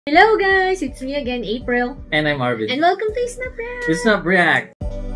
Hello guys, it's me again, April. And I'm Arvid. And welcome to Snap React. It's Snap React.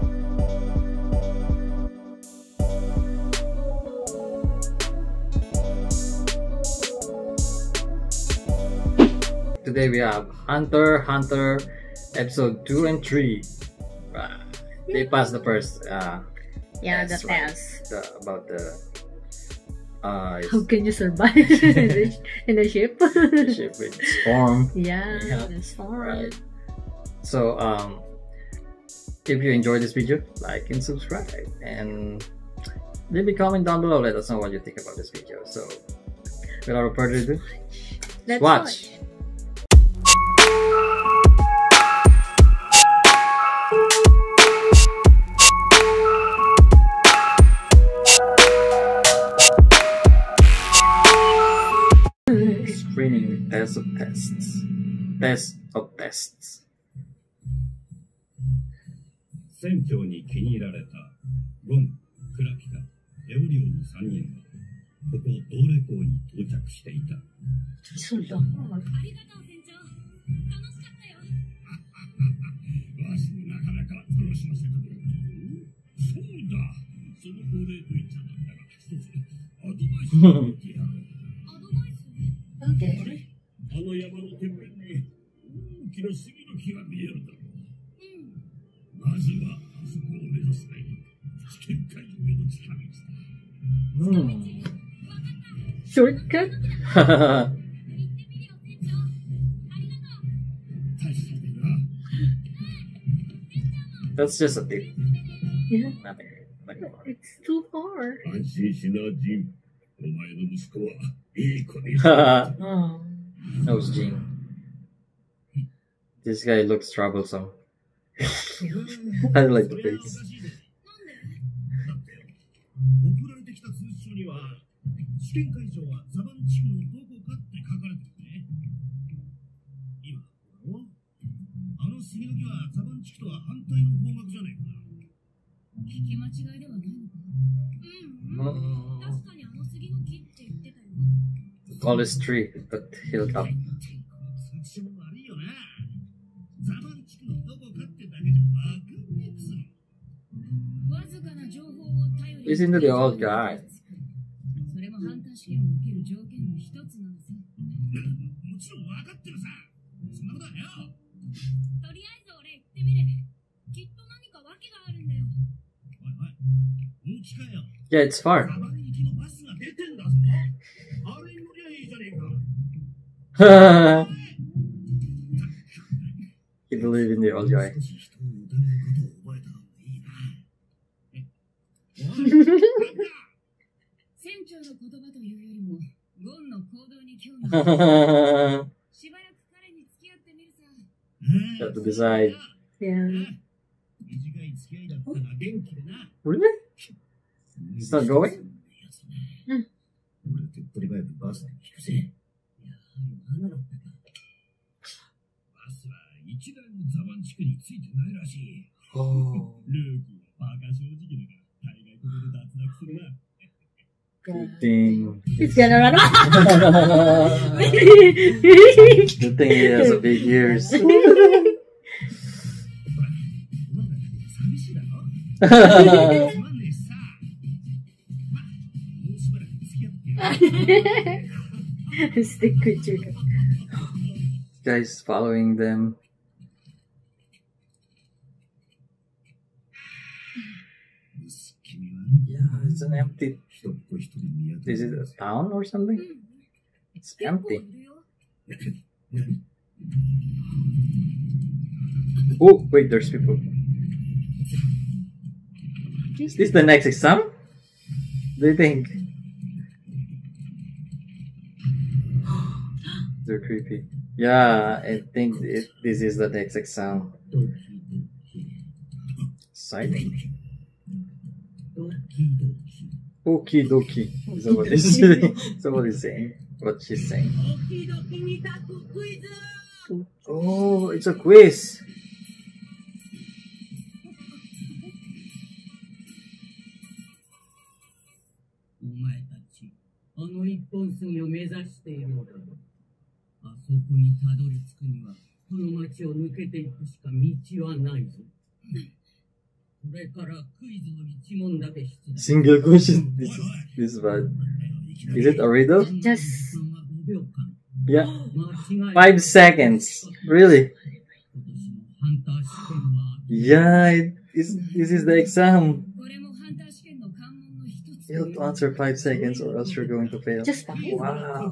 Today we have Hunter x Hunter episode 2 and 3. They passed the first the test. About the how can you survive in a ship? The ship with storm. Yeah, the storm. Right. So if you enjoyed this video, like and subscribe, and leave a comment down below. Let us know what you think about this video. So without further ado, Let's watch. Screening test of tests. Test of tests. 船長に気に入られたゴン、クラピカ、エオリオンの3人はここドーレ港に到着していた。 そうだ。 ありがとう船長。楽しかったよ。 わしもなかなか楽しませたぞ。そうだ。そのお礼と言っちゃなんだが、一つアドバイスを言ってやろう。 アドバイス？ あれ？あの山のてっぺんに大きな杉の木が見えるだろう。まずはあそこを目指すがいい。危険海上への近道だ。 Shortcut? 大したでな。 That's just a tip. Yeah, Nothing more. it's too far. 安心しな、ジン。お前の息子はいい子でいる。 Oh. That was Gene. This guy looks troublesome. I like the face. 送られてきた通知書には試験会場はザバン地区のどこかって書かれてるね。今だろ？あの杉の木はザバン地区とは反対の方角じゃねえかな。 聞き間違いではないのか？確かにあの杉の木って言ってたよ。 The tallest tree, but hilltop. 通知書も悪いよな。ザバン地区のどこかってだけじゃわかんねえくすの。 わずかな情報を頼りに。 Listen to the old guy. それもハンター試験を受ける条件の一つなんです。 もちろんわかってるさ。そんなことはよ。 とりあえず俺行ってみる。きっと何か訳があるんだよ。 おいおい、本気かよ。 Yeah, it's far. ザバン行きのバスが出てんだぞ。あれ乗りゃいいじゃねえか。 He believed in the old guy. 少し人を撃たないことを覚えた方がいいな。おい、なんだ。 船長の言葉というよりもゴンの行動に興味がある。しばらく彼に付き合ってみるさ。 Got to decide. Yeah. 短い付き合いだったが元気でな。 Really? He's not going? 俺手っ取り早くバスで聞くぜ。やはり花だったか。バスは一台もザバン地区についてないらしい。 Oh. ルーキーはバカ正直だから大概ここで脱落するな。 Good thing. It's gonna run Good thing he has a big ears. ほら、お前らだけで寂しいだろ。つまんねえさ。ま、もうしばらく付き合ってやる。 Stick with you. Guys following them. Yeah, it's an empty. Is it a town or something? It's 結構い empty. るよ。 Oh, wait, there's people. Is this the next exam? Do you think? They're creepy. Yeah, I think this is the next exam. Exciting. Okie dokie. Is that what this is? Is that what he's saying? What she's saying? Oh, it's a quiz. お前たち、あの一本杉を目指しているのだろう。あそここにたどり着くには、この町を抜けていくしか道はないぞ。これからクイズの一問だけ出題。 Single question. This is bad. Is it a riddle? Just Yeah. 5 seconds. Really? Yeah, this is the exam. これもハンター試験の関門の一つ。 You have to answer 5 seconds or else you're going to fail. just five. Wow.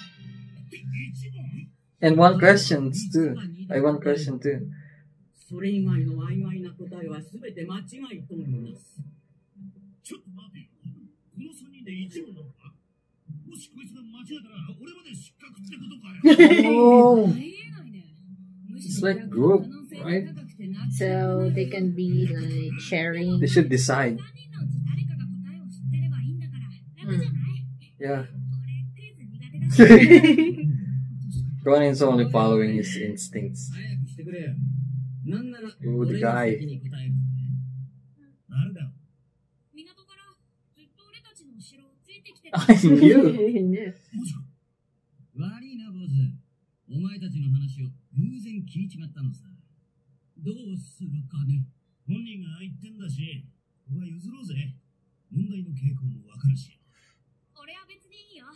And one question too. One question too. それ以外の曖昧な答えはすべて間違いと思います。 ちょっと待てよ。この3人で一問なのか？もしこいつが間違えたら俺まで失格ってことかよ。 Oh, ありえないね。むし it's ろ like 逆 group, 可能性が right? 高くてなっち So ゃう they can be like sharing. They should decide. 3人のうち誰かが答えを知ってればいいんだから楽じゃない？ Yeah. 俺クイズ苦手だし。 Ronin's only following his instincts. 早くしてくれよ。なんなら、 Ooh, the 俺が guy. 先に答える。 誰だよ。 港からずっと俺たちの後ろをついてきて I knew. No. 悪いな、坊主。お前たちの話を偶然聞いちまったのさ。どうするかね。 本人が言ってんだし、ここは譲ろうぜ。問題の傾向もわかるし。 俺は別にいいよ。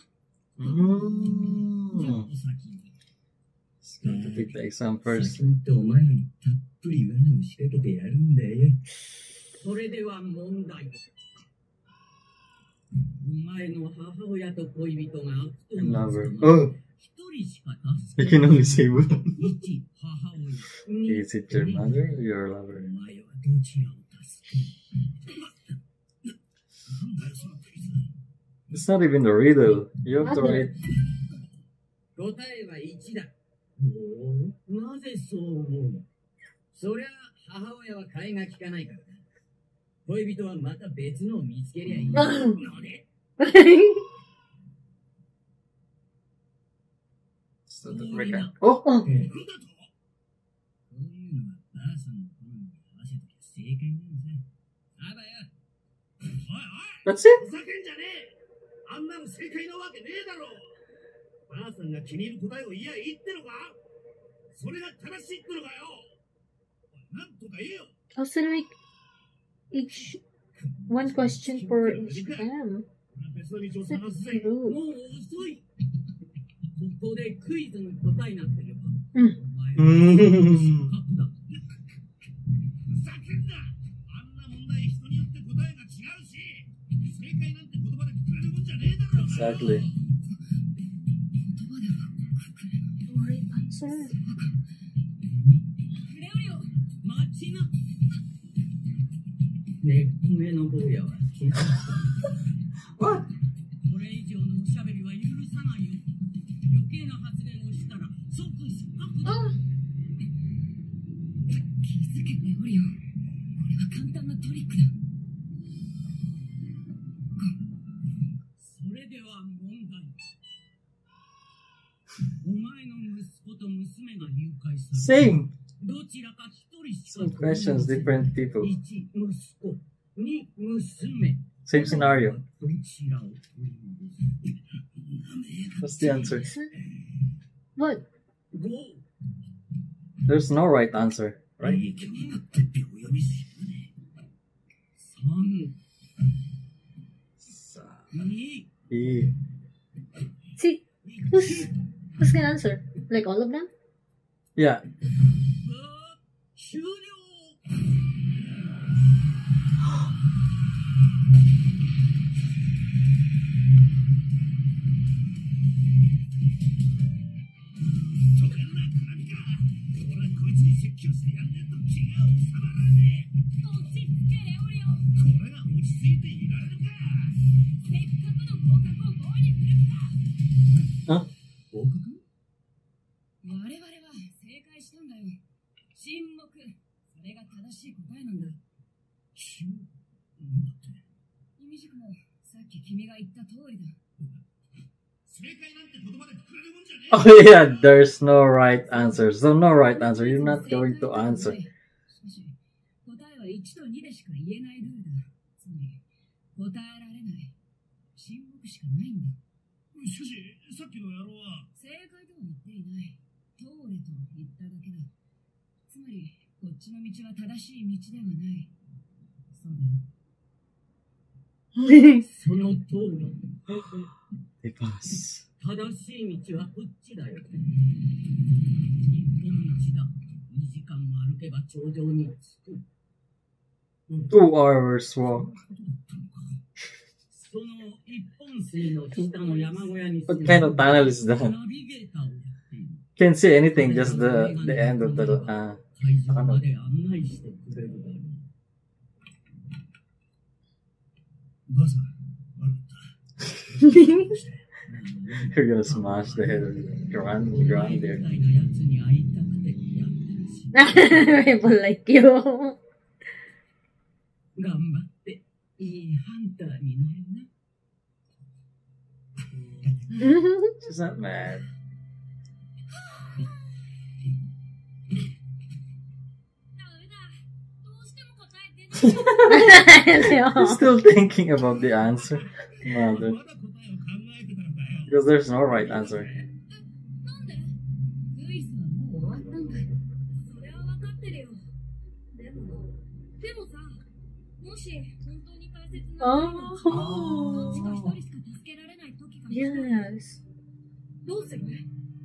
じゃあ、 Mm. お先に。 He's going to take the exam first. 先にってお前らにたっぷり罠を仕掛けてやるんだよ。それでは問題。お前の母親と恋人が悪党に Lover. 捕ま Oh, 一人しか you 助け can ない。 only say one. 一、母親。二 Is it your mother or your お lover? 前はどちらを助ける？ なんだよ、そのクイズ。 It's not even the riddle. You have to write. 答えは1だ。おお、なぜそう思う？そりゃ、母親は替えが利かないからだ。恋人はまた別のを見つけりゃいい。ので、 So the break. Oh, おなんだと？ こういうのはばあさんの好みに合わせときゃ正解なのさ。あばよ。 おいおい that's it. ふざけんじゃねえ。あんなの正解なわけねえだろ。ばあさんが気に入る答えを言いってのか？それが正しいってのかよ。なんとか言えよ。 Also, like each one question per each exam. 別の道を That's 探すぜ。 true. もう遅い。ここでクイズの答えなんてれば。 うんお前は失格だ。 ふざけんな。あんな問題人によって答えが違うし、正解なんて言葉でくくれるもんじゃねえだろうが。 Exactly. Right answer. レオリオ。 待ちな。ねっめの坊やは消えた。 What? これ以上のおしゃべりは許さないよ。余計な発言をしたら即失格だ。 気づけレオリオ。これは簡単なトリックだ。 それでは問題。お前の息子と娘が誘拐され Same. どちらか一人しか Some questions, different people. 1、息子。2、娘。 Same scenario. どちらを取り戻す？ What's the answer? What? 5、 There's no right answer, right? 影響になってってお呼びするね。 3、2、 E. See, who's gonna answer? Like all of them? Yeah. 終了。 とかなくなみか。俺はこいつに説教してやんねえと気が収まらねえ。 落ち着けレオリオ。 これが落ち着いていられるか。 せっかくの合格を棒に振る気だ。 合格？ 我々は正解したんだよ。沈黙。それが正しい答えなんだ。 なんだって。 イミジクもさっき君が言った通りだ。 正解なんて言葉でくくれるもんじゃねえ。 Oh yeah, there's no right answer. So no right answer. You're not going to answer. しかし、答えは1と2でしか言えないルールだ。つまり、答えられない。沈黙しかないんだ。 しかし、さっきの野郎は。 正解とは言っていない。 通れと言っただけだ。つまり、こっちの道は正しい道ではない。そうだよ。 その通り。 They pass. 正しい道はこっちだよ。一本道だ。2時間も歩けば頂上に着く。 2 hours walk. その一本水の下の山小屋に What kind of tunnel is that? ナビゲーターをやっている。 Can't see anything, just the end of the 会場まで案内してくれるだろう。 バザー、悪かった。 You're gonna smash the head of the ground there. みたいなやつに会いたくてやってるし。 People like you. 頑張っていいハンターになるな。 She's not mad. ダメだ。どうしても答え出ない。 He's still thinking about the answer. Mother. まだ答えを考えてたんだよ。 Because there's no right answer. なんで？ルイスはもう終わったんだ。それは分かってるよ。でもさ、もし本当に大切などっちか一人しか助けられない時が来たら Yes. どうする？ど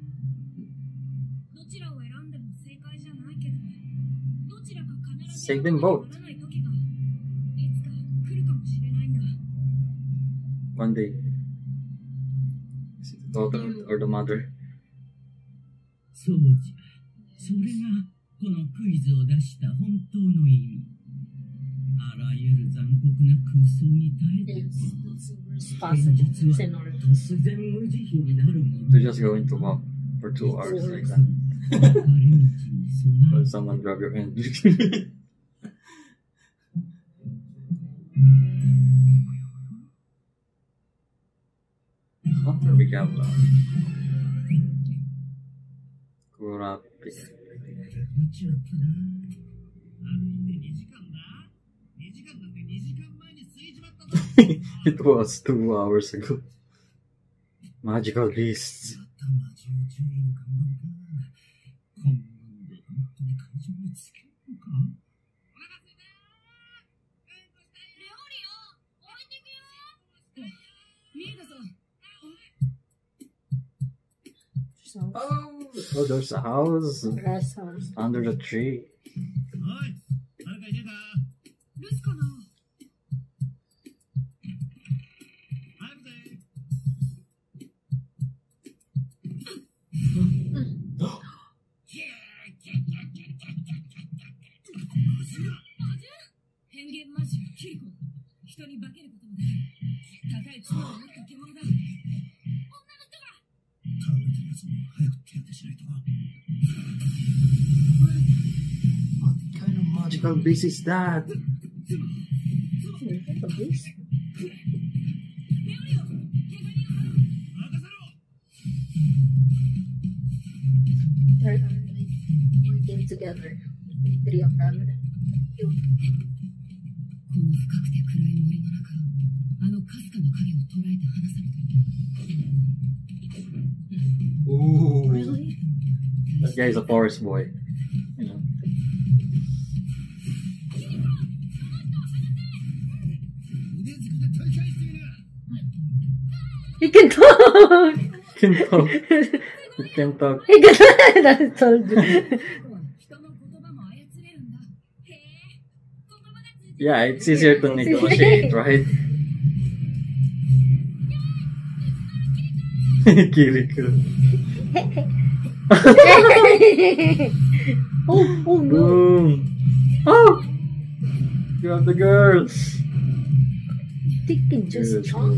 ちらを選んでも正解じゃないけど、どちらか必ず Save them both. ならない時がいつか来るかもしれないんだ。 One day. Is it the daughter or the mother? そうじゃ。それがこのクイズを出した本当の意味。あらゆる残酷な空想に耐えて、 Yes, that's the worst possible scenario. 突然無慈悲になるもの。 They're just going to walk for 2 hours like that. 分かれ道に備 Or え someone grab your hand. Hunter became loud. Kurapika. ちゃったな。 歩いて2時間だ。2時間なんて2時間前に過ぎちまったぞ。 It was 2 hours ago. Magical beasts. また魔獣注意の看板か。こんなんで本当に会場につけるのか。お腹すいたー。 料理を置いてくよ。ミーガさん。 So, Oh, there's a house rest house. under the tree. おい、誰かいねえか。 留守かな。 早くぜ。 変幻魔獣キリコ。人に化けることもできる。高い力を持った獣だ。女の人が。 倒れてるやつも早く手当てしないと。 What kind of magical beast is that? レオリオ、怪我人を。 任せろ。 They're like working together. The 3 of them. この深くて暗い森の中、あのかすかな影を捉えて離された。 Ooh. Really? That guy is a forest boy. You know. 腕ずくで取り返している。 He can talk! He can talk. He can talk. He can I told you. 人の言葉も操れるんだ。へえ、言葉が通じて Yeah, it's easier to negotiate, right? Kiriko. Oh no. Boom. Oh! Grab the girls. They can just Yes. talk.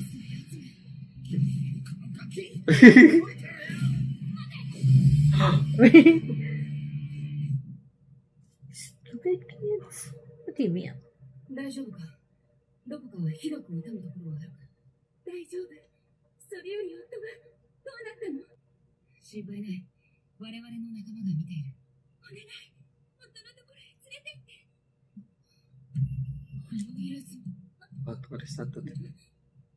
Stupid kids. What do you mean? 大丈夫か？どこかはひどく痛むところはあるか？大丈夫。それより夫がどうなったの？心配ない。我々の仲間が見ている。お願い、夫のところへ連れて行って。あのウイルス、 What is that? 奇妙。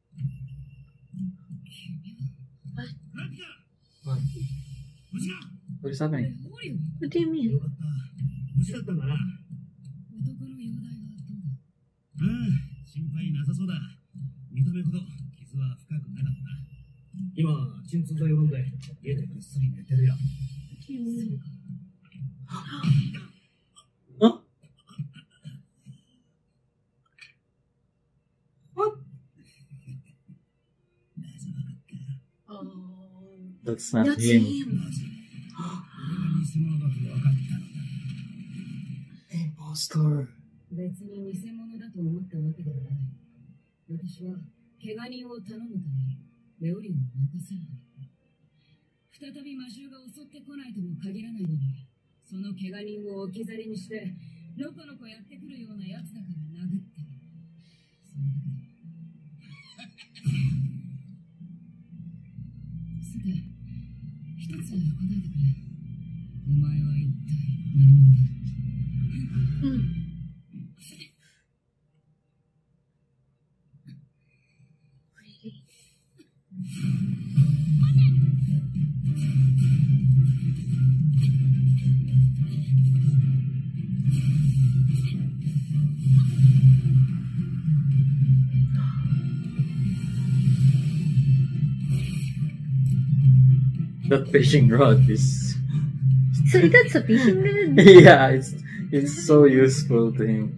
ラピカ。 What? 無事か。 What is happening? What do you mean? よかった。無事だったんだな。ああ、心配なさそうだ。見た目ほど傷は深くなかった。今、鎮痛剤を飲んで、家でぐっすり寝てるよ。 Huh? What? That's not That's him. him. Impostor. 別に偽物だと思ったわけではない。私は怪我人を頼むためにレオリオンを任せるのに。再び魔獣が襲ってこないとも限らないのに、その怪我人を置き去りにしてのこのこやってくるようなやつだから殴って。それだけだ。さて、一つ答えてくれ。お前は一体何者だ。 That fishing rod is So that's a fishing rod? yeah, it's so useful to him.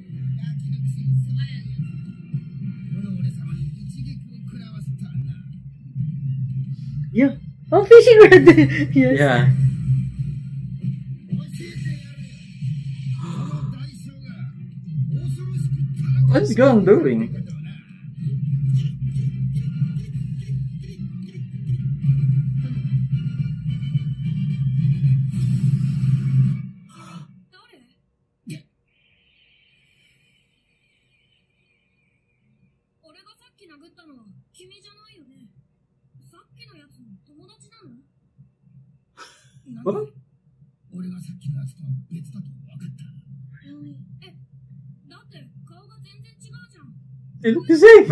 Yeah. Oh, fishing rod! Yes. Yeah. What's Gon doing? What? 俺がさっきのやつとは別だと分かった。 だって顔が全然違うじゃん。 They look the same.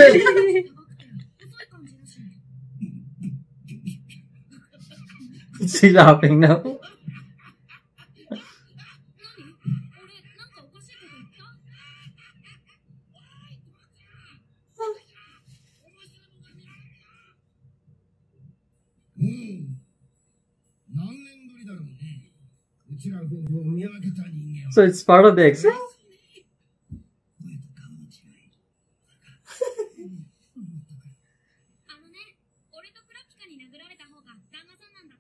Is he laughing now? 何年ぶりだろうね。うちら夫婦を見分けた人間は。 So it's part of the exam? 俺とクラピカに殴られた方が旦那さんなんだって。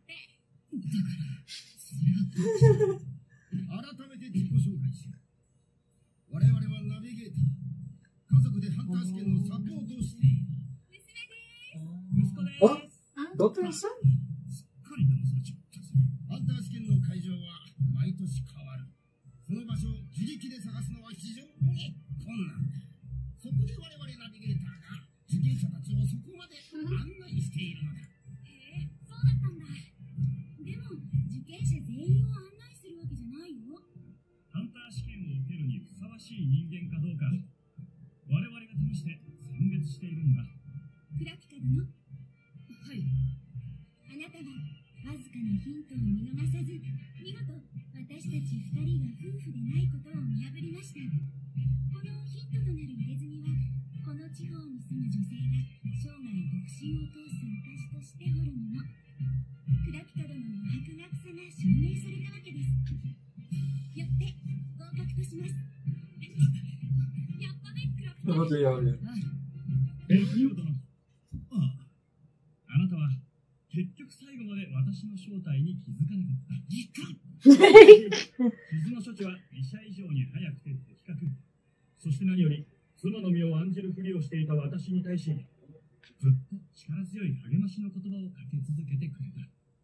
改めて自己紹介しよう。我々はナビゲーター。家族でハンター試験のサポートをしている。息子です。 What? Doctor son? すっかり騙されちゃった。ハンター試験の会場は毎年変わる。その場所を自力で探すのは非常に困難だ。そこで我々ナビゲーターが受験者たちをそこまで案内しているのだ。 そうだったんだ。でも受験者全員を案内するわけじゃないよ。 ハンター試験を受けるにふさわしい人間かどうか、我々が試して選別しているんだ。 クラピカ殿。はい。あなたがわずかなヒントを見逃さず、見事私たち2人が夫婦でないことを見破りました。このヒントとなる入れ墨は、この地方に住む女性が生涯独身を通す証として彫るもの。クラピカ殿の博学さが証明されたわけです。よって合格とします。やったね、クラピカ。 What are you doing? あなたは結局最後まで私の正体に気づかなかった。傷の処置は医者以上に早くて的確。そして何より妻の身を案じるふりをしていた私に対し、ずっと力強い励ましの言葉をかけ続けてくれた。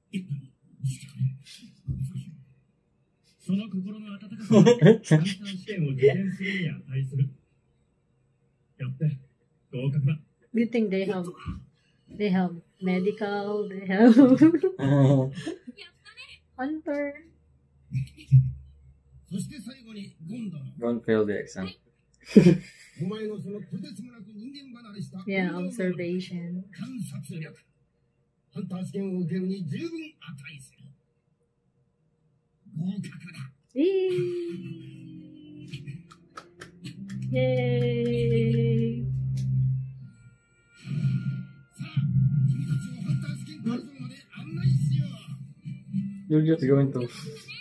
その心の温かさは簡単試験を受験するに値する。よって合格だ。 You think they have medical, they have hunter. そして最後にゴンドの Gon failed the exam. お前のそのとてつもなく人間離れした Yeah, observation. 観察力。ハンター試験を受けるに十分値する。 イエーイ。 You're just going to.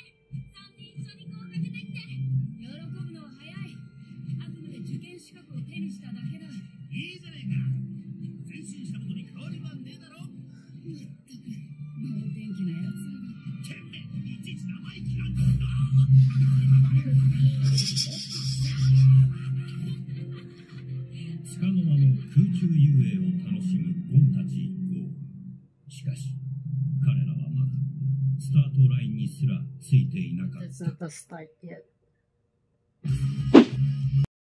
つかの間の空中遊泳を楽しむゴンたち一行。しかし、彼らはまだスタートラインにすらついていなかった。 That's not the start yet.